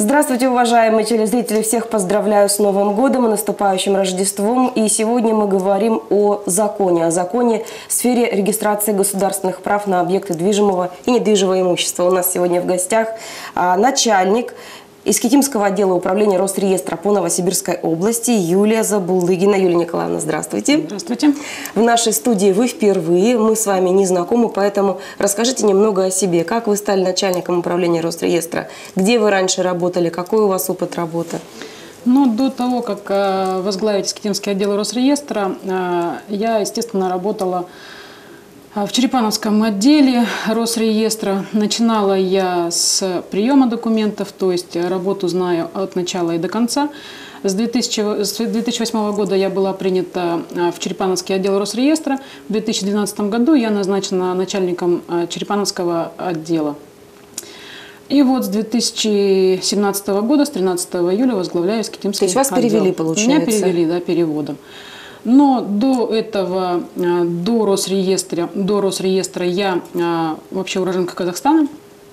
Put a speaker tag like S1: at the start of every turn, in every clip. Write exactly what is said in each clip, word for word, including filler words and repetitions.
S1: Здравствуйте, уважаемые телезрители! Всех поздравляю с Новым годом и наступающим Рождеством. И сегодня мы говорим о законе, о законе в сфере регистрации государственных прав на объекты движимого и недвижимого имущества. У нас сегодня в гостях начальник Искитимского отдела управления Росреестра по Новосибирской области Юлия Забулдыгина. Юлия Николаевна, здравствуйте.
S2: Здравствуйте.
S1: В нашей студии вы впервые, мы с вами не знакомы, поэтому расскажите немного о себе. Как вы стали начальником управления Росреестра? Где вы раньше работали? Какой у вас опыт работы?
S2: Ну, до того, как возглавить Искитимский отдел Росреестра, я, естественно, работала в Черепановском отделе Росреестра. Начинала я с приема документов, то есть работу знаю от начала и до конца. С две тысячи восьмого года я была принята в Черепановский отдел Росреестра. В две тысячи двенадцатом году я назначена начальником Черепановского отдела. И вот с две тысячи семнадцатого года, с тринадцатого июля возглавляю Искитимский отдел.
S1: То есть вас перевели, получается?
S2: Меня перевели, да, переводом. Но до этого, до Росреестра, до Росреестра я вообще уроженка Казахстана,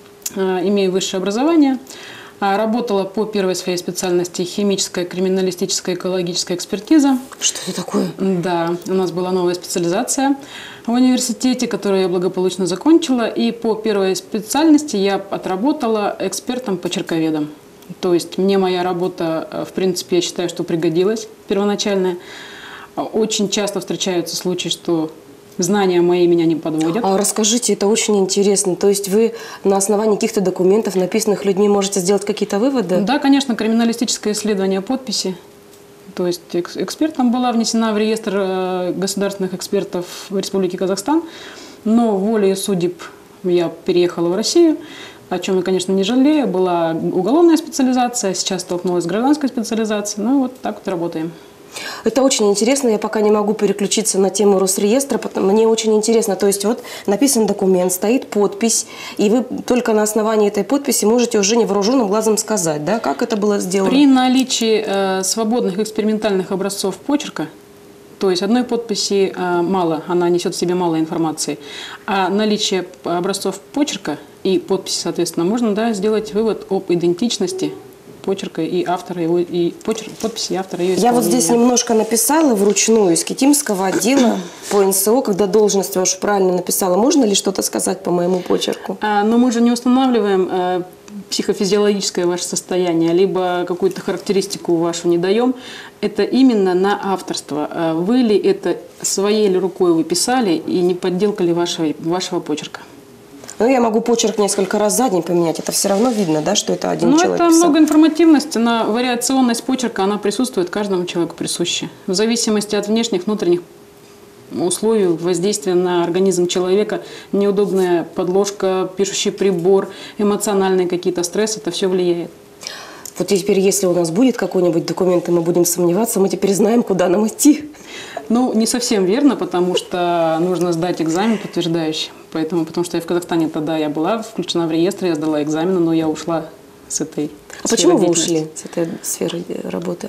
S2: имею высшее образование. Работала по первой своей специальности химическая, криминалистическая, экологическая экспертиза.
S1: Что это такое?
S2: Да, у нас была новая специализация в университете, которую я благополучно закончила. И по первой специальности я отработала экспертом почерковедом. То есть мне моя работа, в принципе, я считаю, что пригодилась первоначальная. Очень часто встречаются случаи, что знания мои меня не подводят.
S1: А расскажите, это очень интересно. То есть вы на основании каких-то документов, написанных людьми, можете сделать какие-то выводы?
S2: Да, конечно, криминалистическое исследование подписи. То есть экспертом была внесена в реестр государственных экспертов в Республике Казахстан. Но волею судеб я переехала в Россию, о чем я, конечно, не жалею. Была уголовная специализация, сейчас столкнулась с гражданской специализацией. Ну, вот так вот работаем.
S1: Это очень интересно, я пока не могу переключиться на тему Росреестра, потому мне очень интересно, то есть вот написан документ, стоит подпись, и вы только на основании этой подписи можете уже невооруженным глазом сказать, да, как это было сделано?
S2: При наличии э, свободных экспериментальных образцов почерка, то есть одной подписи э, мало, она несет в себе мало информации, а наличие образцов почерка и подписи, соответственно, можно, да, сделать вывод об идентичности почерка и автора его, и почерк, подписи автора ее исполнения.
S1: Я вот здесь немножко написала вручную Искитимского отдела по эн эс о, когда должность вашу правильно написала. Можно ли что-то сказать по моему почерку?
S2: А, но мы же не устанавливаем э, психофизиологическое ваше состояние, либо какую-то характеристику вашу не даем. Это именно на авторство. Вы ли это своей ли рукой вы писали, и не подделка ли вашего, вашего почерка?
S1: Ну, я могу почерк несколько раз за день поменять. Это все равно видно, да, что это один
S2: ну,
S1: человек
S2: это
S1: писал.
S2: много информативности. На вариационность почерка, она присутствует каждому человеку присуще. В зависимости от внешних, внутренних условий, воздействия на организм человека, неудобная подложка, пишущий прибор, эмоциональные какие-то стрессы, это все влияет.
S1: Вот теперь, если у нас будет какой-нибудь документ, и мы будем сомневаться, мы теперь знаем, куда нам идти.
S2: Ну, не совсем верно, потому что нужно сдать экзамен подтверждающий. Поэтому, потому что я в Казахстане тогда я была включена в реестр, я сдала экзамены, но я ушла с этой
S1: А почему вы ушли с этой сферы работы?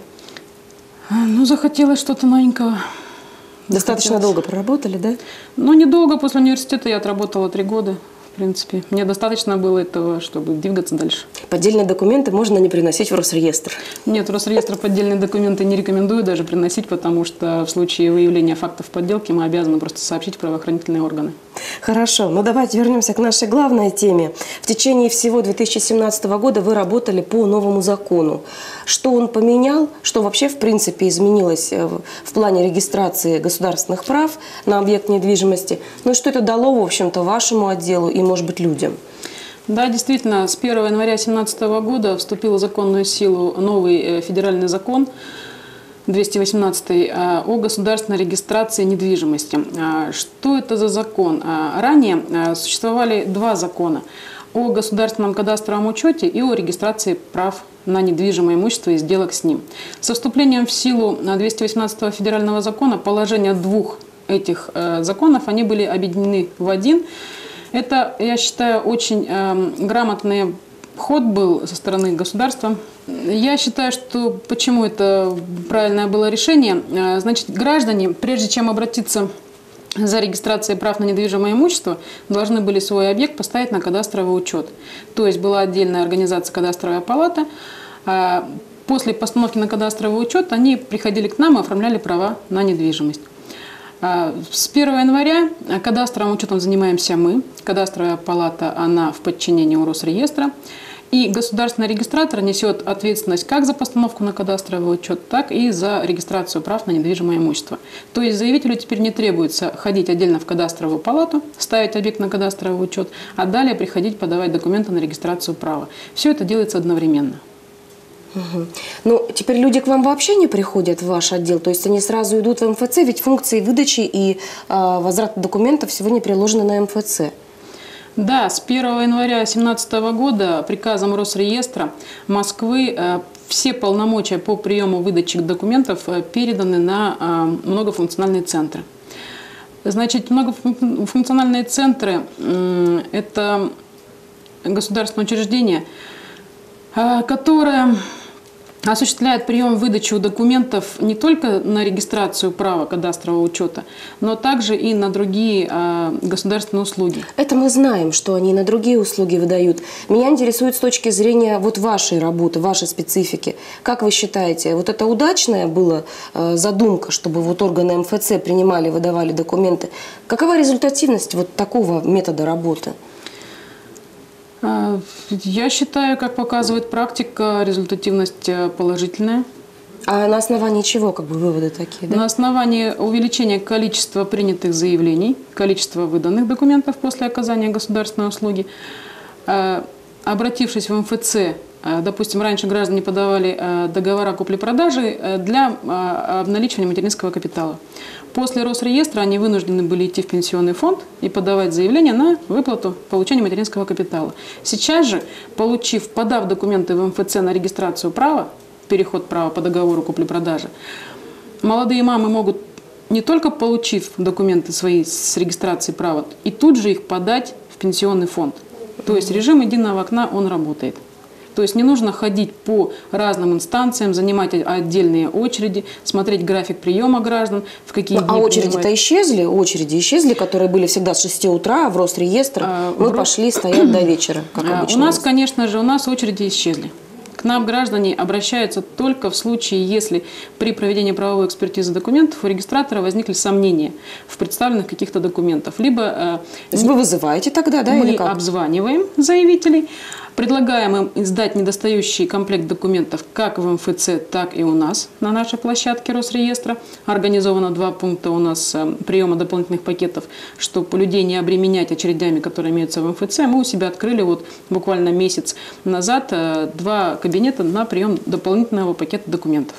S2: Ну, захотелось что-то новенького.
S1: Достаточно долго проработали, да?
S2: Ну, недолго. После университета я отработала три года. В принципе, мне достаточно было этого, чтобы двигаться дальше.
S1: Поддельные документы можно не приносить в Росреестр?
S2: Нет, в Росреестр поддельные документы не рекомендую даже приносить, потому что в случае выявления фактов подделки мы обязаны просто сообщить в правоохранительные органы.
S1: Хорошо, ну давайте вернемся к нашей главной теме. В течение всего две тысячи семнадцатого года вы работали по новому закону. Что он поменял, что вообще в принципе изменилось в плане регистрации государственных прав на объект недвижимости, ну и что это дало, в общем-то, вашему отделу и, может быть, людям?
S2: Да, действительно, с первого января две тысячи семнадцатого года вступил в законную силу новый федеральный закон двести восемнадцатый о государственной регистрации недвижимости. Что это за закон? Ранее существовали два закона о государственном кадастровом учете и о регистрации прав на недвижимое имущество и сделок с ним. Со вступлением в силу двести восемнадцатого федерального закона положения двух этих законов они были объединены в один. Это, я считаю, очень э, грамотный ход был со стороны государства. Я считаю, что почему это правильное было решение. Значит, граждане, прежде чем обратиться за регистрацией прав на недвижимое имущество должны были свой объект поставить на кадастровый учет. То есть была отдельная организация кадастровая палата. После постановки на кадастровый учет они приходили к нам и оформляли права на недвижимость. С первого января кадастровым учетом занимаемся мы. Кадастровая палата, она в подчинении у Росреестра. И государственный регистратор несет ответственность как за постановку на кадастровый учет, так и за регистрацию прав на недвижимое имущество. То есть заявителю теперь не требуется ходить отдельно в кадастровую палату, ставить объект на кадастровый учет, а далее приходить подавать документы на регистрацию права. Все это делается одновременно.
S1: Угу. Ну, теперь люди к вам вообще не приходят в ваш отдел, то есть они сразу идут в эм эф цэ, ведь функции выдачи и э, возврата документов сегодня переложены на эм эф цэ.
S2: Да, с первого января две тысячи семнадцатого года приказом Росреестра Москвы э, все полномочия по приему выдачи документов э, переданы на э, многофункциональные центры. Значит, многофункциональные центры э, – это государственное учреждение, э, которое осуществляет прием выдачу документов не только на регистрацию права кадастрового учета, но также и на другие э, государственные услуги.
S1: Это мы знаем, что они на другие услуги выдают. Меня интересует с точки зрения вот вашей работы, вашей специфики. Как вы считаете, вот это удачная была э, задумка, чтобы вот органы эм эф цэ принимали, выдавали документы? Какова результативность вот такого метода работы?
S2: Я считаю, как показывает практика, результативность положительная.
S1: А на основании чего как бы выводы такие? Да?
S2: На основании увеличения количества принятых заявлений, количества выданных документов после оказания государственной услуги. Обратившись в эм эф цэ, допустим, раньше граждане подавали договора купли-продажи для обналичивания материнского капитала. После Росреестра они вынуждены были идти в пенсионный фонд и подавать заявление на выплату получения материнского капитала. Сейчас же, получив, подав документы в эм эф цэ на регистрацию права, переход права по договору купли-продажи, молодые мамы могут, не только получив документы свои с регистрацией права, и тут же их подать в пенсионный фонд. То есть режим единого окна, он работает. То есть не нужно ходить по разным инстанциям, занимать отдельные очереди, смотреть график приема граждан, в какие
S1: ну,
S2: дни
S1: А очереди-то
S2: принимать.
S1: исчезли? Очереди исчезли, которые были всегда с шести утра в Росреестр.
S2: А,
S1: Мы
S2: в...
S1: пошли стоять до вечера, как
S2: а,
S1: обычно.
S2: У нас, конечно же, у нас очереди исчезли. К нам граждане обращаются только в случае, если при проведении правовой экспертизы документов у регистратора возникли сомнения в представленных каких-то документах. Либо
S1: То есть вы вызываете тогда, да,
S2: мы
S1: или как?
S2: обзваниваем заявителей, предлагаем им издать недостающий комплект документов как в эм эф цэ, так и у нас на нашей площадке Росреестра. Организовано два пункта у нас приема дополнительных пакетов, чтобы людей не обременять очередями, которые имеются в эм эф цэ. Мы у себя открыли вот буквально месяц назад два кабинета на прием дополнительного пакета документов.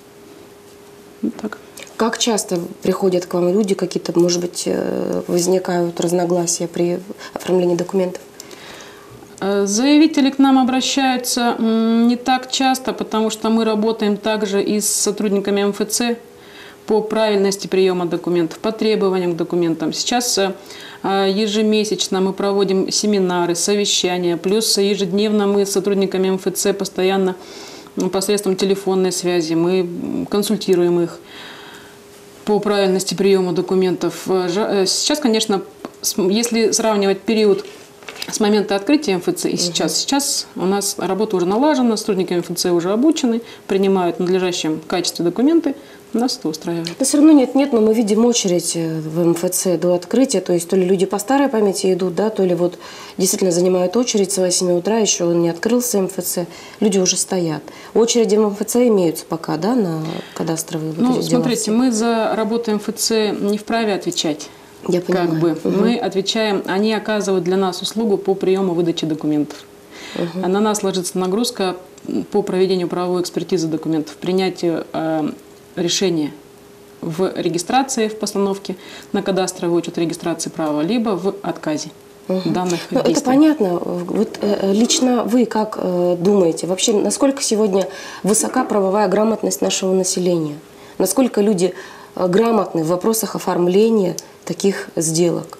S2: Вот так.
S1: Как часто приходят к вам люди, какие-то, может быть, возникают разногласия при оформлении документов?
S2: Заявители к нам обращаются не так часто, потому что мы работаем также и с сотрудниками эм эф цэ по правильности приема документов, по требованиям к документам. Сейчас ежемесячно мы проводим семинары, совещания, плюс ежедневно мы с сотрудниками эм эф цэ постоянно посредством телефонной связи, мы консультируем их по правильности приема документов. Сейчас, конечно, если сравнивать период с момента открытия эм эф цэ и сейчас. Угу. Сейчас у нас работа уже налажена, сотрудники эм эф цэ уже обучены, принимают в надлежащем качестве документы, нас это устраивает.
S1: Но все равно нет-нет, но мы видим очередь в эм эф цэ до открытия, то есть то ли люди по старой памяти идут, да, то ли вот действительно занимают очередь с восьми утра, еще он не открылся эм эф цэ, люди уже стоят. Очереди в эм эф цэ имеются пока, да, на кадастровые вот
S2: Ну,
S1: эти дела
S2: смотрите,
S1: все?
S2: мы за работу эм эф цэ не вправе отвечать.
S1: Я понимаю.
S2: Как бы.
S1: Угу.
S2: Мы отвечаем, они оказывают для нас услугу по приему выдачи документов. Угу. На нас ложится нагрузка по проведению правовой экспертизы документов, принятию э, решения в регистрации, в постановке на кадастровый учет регистрации права, либо в отказе угу. данных
S1: ну,
S2: действий.
S1: Это понятно. Вот э, лично вы как э, думаете, вообще насколько сегодня высока правовая грамотность нашего населения? Насколько люди э, грамотны в вопросах оформления таких сделок?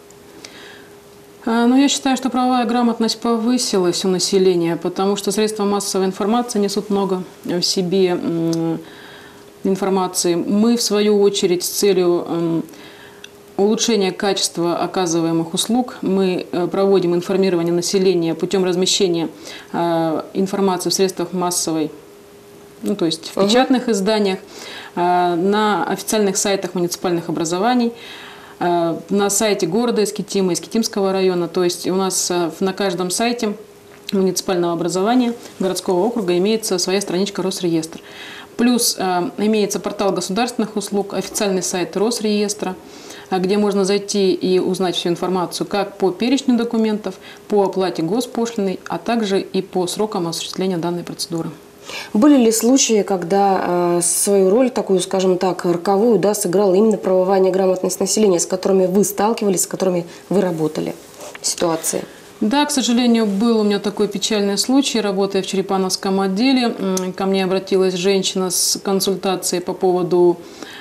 S2: Ну, я считаю, что правовая грамотность повысилась у населения, потому что средства массовой информации несут много в себе информации. Мы, в свою очередь, с целью улучшения качества оказываемых услуг. Мы проводим информирование населения путем размещения информации в средствах массовой, ну, то есть в печатных изданиях, на официальных сайтах муниципальных образований, на сайте города Искитима, Искитимского района. То есть у нас на каждом сайте муниципального образования городского округа имеется своя страничка Росреестр. Плюс имеется портал государственных услуг, официальный сайт Росреестра, где можно зайти и узнать всю информацию как по перечню документов, по оплате госпошлины, а также и по срокам осуществления данной процедуры.
S1: Были ли случаи, когда э, свою роль, такую, скажем так, роковую, да, сыграла именно правовая неграмотность населения, с которыми вы сталкивались, с которыми вы работали? Ситуации?
S2: Да, к сожалению, был у меня такой печальный случай. Работая в Черепановском отделе, ко мне обратилась женщина с консультацией по поводу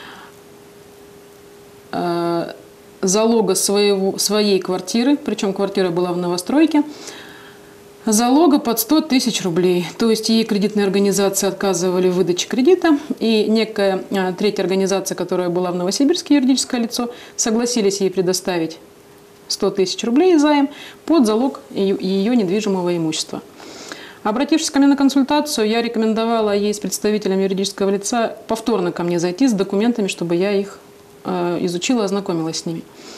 S2: э, залога своего, своей квартиры, причем квартира была в новостройке, залога под сто тысяч рублей. То есть ей кредитные организации отказывали в выдаче кредита, и некая а, третья организация, которая была в Новосибирске, юридическое лицо, согласились ей предоставить сто тысяч рублей займ под залог ее, ее недвижимого имущества. Обратившись ко мне на консультацию, я рекомендовала ей с представителем юридического лица повторно ко мне зайти с документами, чтобы я их э, изучила, ознакомилась с ними.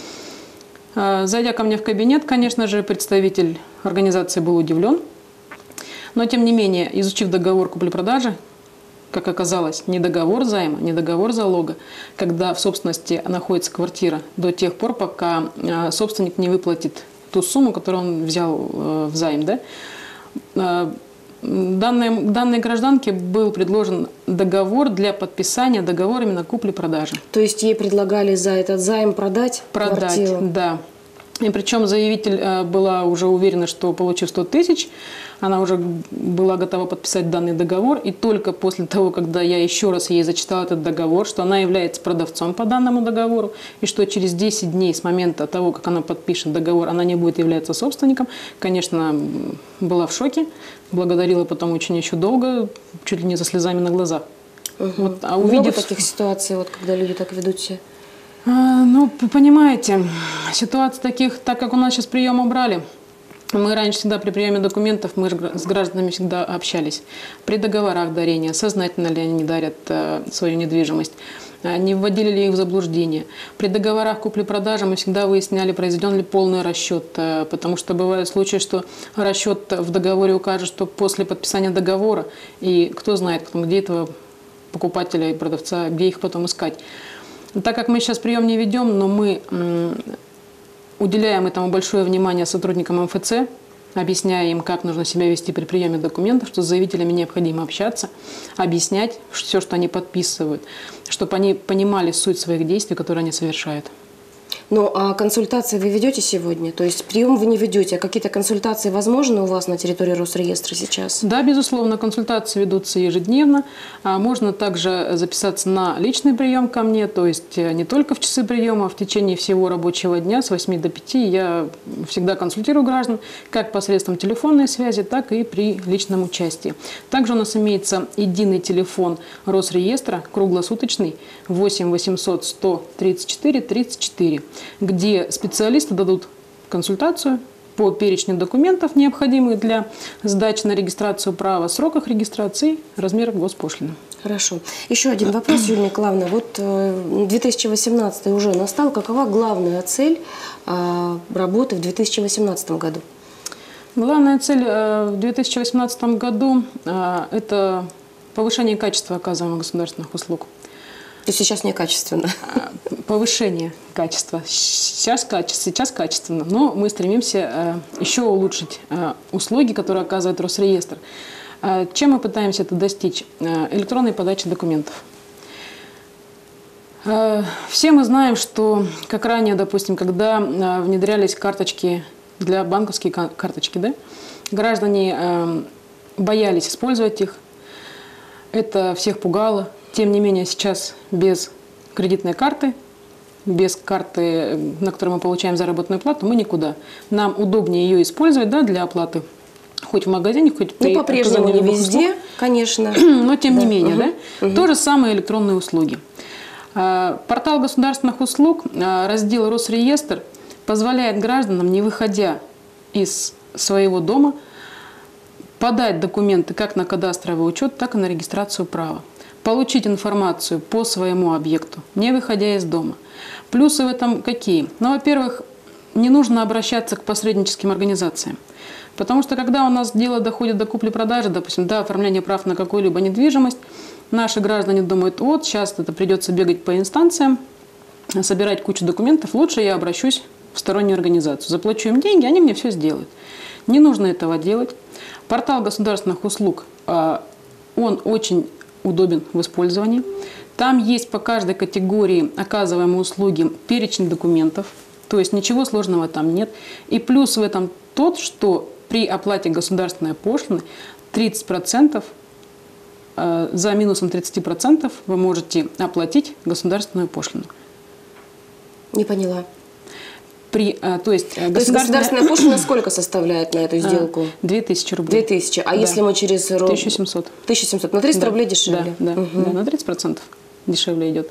S2: Зайдя ко мне в кабинет, конечно же, представитель организации был удивлен. Но, тем не менее, изучив договор купли-продажи, как оказалось, не договор займа, не договор залога, когда в собственности находится квартира до тех пор, пока собственник не выплатит ту сумму, которую он взял в займ. Да? Данной, данной гражданке был предложен договор для подписания договора именно купли-продажи.
S1: То есть ей предлагали за этот займ продать
S2: Продать,
S1: квартиру?
S2: Да. И причем заявитель была уже уверена, что получив сто тысяч, она уже была готова подписать данный договор. И только после того, когда я еще раз ей зачитала этот договор, что она является продавцом по данному договору, и что через десять дней с момента того, как она подпишет договор, она не будет являться собственником, конечно, была в шоке. Благодарила потом очень еще долго, чуть ли не со слезами на глазах.
S1: Угу.
S2: Вот, а
S1: увидев... Много таких ситуаций, вот, когда люди так ведут себя?
S2: А, ну, понимаете, ситуации таких, так как у нас сейчас прием убрали, мы раньше всегда при приеме документов, мы с гражданами всегда общались. При договорах дарения, сознательно ли они дарят э, свою недвижимость, не вводили ли их в заблуждение. При договорах купли-продажи мы всегда выясняли, произведен ли полный расчет, э, потому что бывают случаи, что расчет в договоре укажет, что после подписания договора, и кто знает, где этого покупателя и продавца, где их потом искать. Так как мы сейчас прием не ведем, но мы уделяем этому большое внимание сотрудникам эм эф цэ, объясняя им, как нужно себя вести при приеме документов, что с заявителями необходимо общаться, объяснять все, что они подписывают, чтобы они понимали суть своих действий, которые они совершают.
S1: Ну, а консультации вы ведете сегодня? То есть прием вы не ведете, а какие-то консультации возможны у вас на территории Росреестра сейчас? Да,
S2: безусловно, консультации ведутся ежедневно. Можно также записаться на личный прием ко мне, то есть не только в часы приема, а в течение всего рабочего дня с восьми до пяти я всегда консультирую граждан, как посредством телефонной связи, так и при личном участии. Также у нас имеется единый телефон Росреестра, круглосуточный, восемь восемьсот сто тридцать четыре тридцать четыре. Где специалисты дадут консультацию по перечню документов, необходимых для сдачи на регистрацию права, сроках регистрации, размерах госпошлины.
S1: Хорошо. Еще один вопрос, Юлия Николаевна. Вот две тысячи восемнадцатый уже настал. Какова главная цель работы в две тысячи восемнадцатом году?
S2: Главная цель в две тысячи восемнадцатом году – это повышение качества оказываемых государственных услуг.
S1: То есть сейчас некачественно?
S2: Повышение качества. Сейчас, качество, сейчас качественно, но мы стремимся еще улучшить услуги, которые оказывает Росреестр. Чем мы пытаемся это достичь? Электронной подачи документов. Все мы знаем, что, как ранее, допустим, когда внедрялись карточки для банковские карточки, да, граждане боялись использовать их, это всех пугало. Тем не менее, сейчас без кредитной карты, без карты, на которой мы получаем заработную плату, мы никуда. Нам удобнее ее использовать, да, для оплаты. Хоть в магазине, хоть при...
S1: Ну, по-прежнему не везде,
S2: услуг.
S1: конечно.
S2: Но тем
S1: да.
S2: не менее,
S1: угу.
S2: да?
S1: Угу.
S2: То же самое электронные услуги. Портал государственных услуг, раздел Росреестр, позволяет гражданам, не выходя из своего дома, подать документы как на кадастровый учет, так и на регистрацию права. Получить информацию по своему объекту, не выходя из дома. Плюсы в этом какие? Ну, во-первых, не нужно обращаться к посредническим организациям. Потому что когда у нас дело доходит до купли-продажи, допустим, до оформления прав на какую-либо недвижимость, наши граждане думают, вот, сейчас это придется бегать по инстанциям, собирать кучу документов, лучше я обращусь в стороннюю организацию. Заплачу им деньги, они мне все сделают. Не нужно этого делать. Портал государственных услуг, он очень удобен в использовании. Там есть по каждой категории оказываемой услуги перечень документов, то есть ничего сложного там нет. И плюс в этом тот, что при оплате государственной пошлины тридцать процентов, за минусом тридцать процентов вы можете оплатить государственную пошлину.
S1: Не поняла.
S2: При, то есть,
S1: то есть государственная пошлина сколько составляет на эту сделку?
S2: две тысячи рублей.
S1: две тысячи. А да. если мы через...
S2: тысяча семьсот.
S1: тысяча семьсот. На триста
S2: да.
S1: рублей дешевле?
S2: Да, да, угу. да, на тридцать процентов дешевле идет.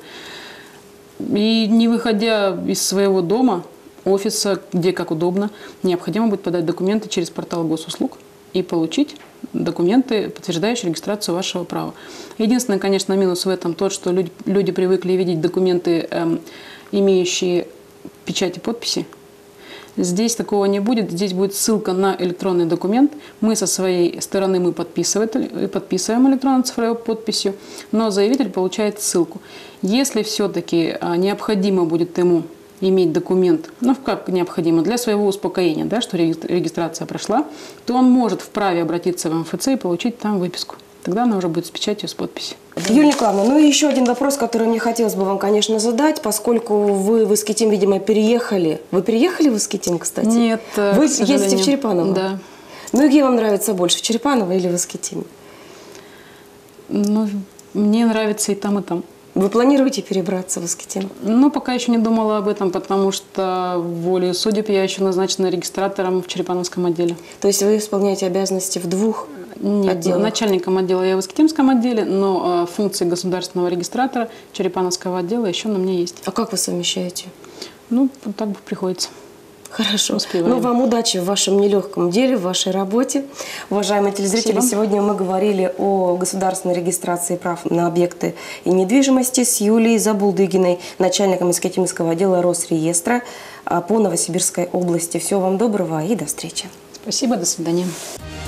S2: И не выходя из своего дома, офиса, где как удобно, необходимо будет подать документы через портал госуслуг и получить документы, подтверждающие регистрацию вашего права. Единственный, конечно, минус в этом тот, что люди, люди привыкли видеть документы, эм, имеющие печать и подписи. Здесь такого не будет. Здесь будет ссылка на электронный документ. Мы со своей стороны мы подписываем электронно-цифровой подписью, но заявитель получает ссылку. Если все-таки необходимо будет ему иметь документ, ну как необходимо, для своего успокоения, да, что регистрация прошла, то он может вправе обратиться в эм эф цэ и получить там выписку. Тогда она уже будет с печатью, с подписью.
S1: Юлия Николаевна, ну и еще один вопрос, который мне хотелось бы вам, конечно, задать, поскольку вы в Искитим, видимо, переехали. Вы переехали в Искитим, кстати?
S2: Нет,
S1: вы ездите в Черепаново?
S2: Да.
S1: Ну и где вам нравится больше, в Черепаново или в Искитиме?
S2: Ну, мне нравится и там, и там.
S1: Вы планируете перебраться в Искитим?
S2: Ну, пока еще не думала об этом, потому что волею судеб я еще назначена регистратором в Черепановском отделе.
S1: То есть вы исполняете обязанности в двух
S2: Нет,
S1: отделах?
S2: Начальником отдела я в Искитимском отделе, но э, функции государственного регистратора Черепановского отдела еще на мне есть.
S1: А как вы совмещаете?
S2: Ну, так бы приходится.
S1: Хорошо.
S2: Успеваем.
S1: Ну, вам удачи в вашем нелегком деле, в вашей работе. Уважаемые телезрители,
S2: Спасибо.
S1: Сегодня мы говорили о государственной регистрации прав на объекты и недвижимости с Юлией Забулдыгиной, начальником Искитимского отдела Росреестра по Новосибирской области. Всего вам доброго и до встречи.
S2: Спасибо, до свидания.